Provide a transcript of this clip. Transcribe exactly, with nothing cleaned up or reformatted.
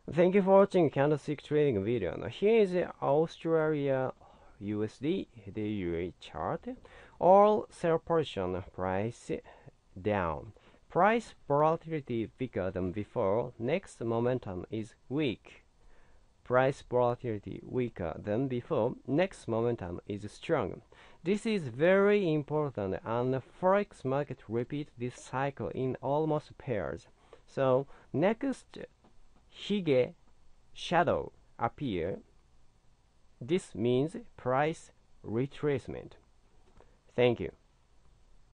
Thank you for watching candlestick trading video. Now here is the Australia U S D daily chart. All sell position price down. Price volatility bigger than before. Next momentum is weak. Price volatility weaker than before. Next momentum is strong. This is very important, and forex market repeat this cycle in almost pairs. So next Hige shadow appear. This means price retracement. Thank you.